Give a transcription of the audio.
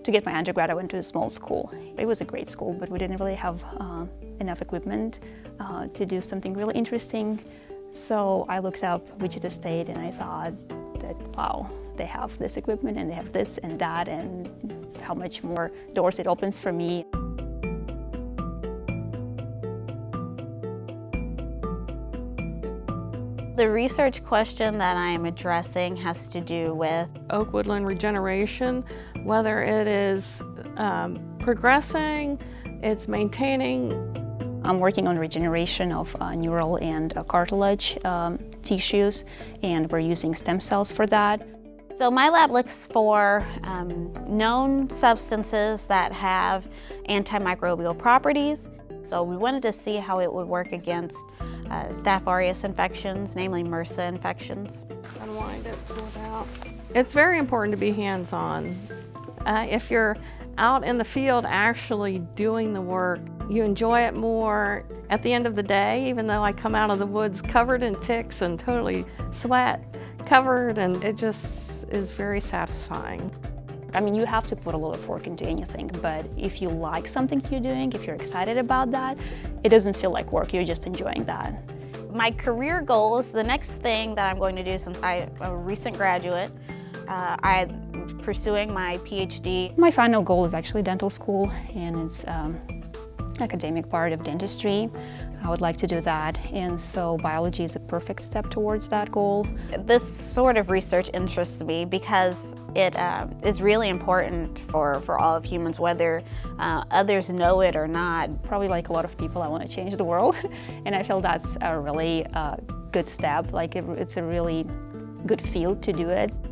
To get my undergrad, I went to a small school. It was a great school, but we didn't really have enough equipment to do something really interesting. So I looked up Wichita State and I thought that, wow, they have this equipment and they have this and that, and how much more doors it opens for me. The research question that I am addressing has to do with oak woodland regeneration, whether it is progressing, it's maintaining. I'm working on regeneration of neural and cartilage tissues, and we're using stem cells for that. So my lab looks for known substances that have antimicrobial properties. So we wanted to see how it would work against Staph aureus infections, namely MRSA infections. Unwind it, pull it out. It's very important to be hands-on. If you're out in the field actually doing the work, you enjoy it more. At the end of the day, even though I come out of the woods covered in ticks and totally sweat covered, and it just is very satisfying. I mean, you have to put a lot of work into anything, but if you like something you're doing, if you're excited about that, it doesn't feel like work, you're just enjoying that. My career goals, the next thing that I'm going to do, since I'm a recent graduate, I'm pursuing my PhD. My final goal is actually dental school, and it's academic part of dentistry. I would like to do that, and so biology is a perfect step towards that goal. This sort of research interests me because it is really important for all of humans, whether others know it or not. Probably like a lot of people, I want to change the world, and I feel that's a really good step. Like it's a really good field to do it.